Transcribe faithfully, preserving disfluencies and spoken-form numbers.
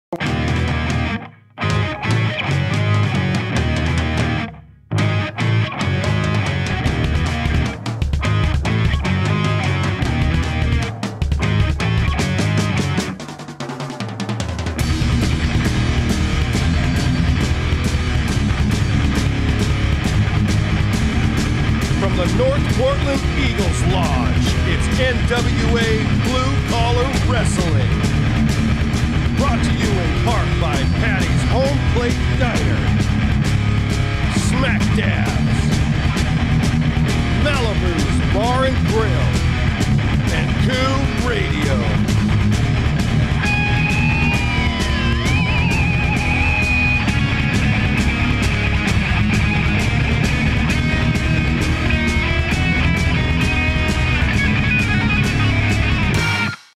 From the North Portland Eagles Lodge, it's N W A Blue Collar Wrestling.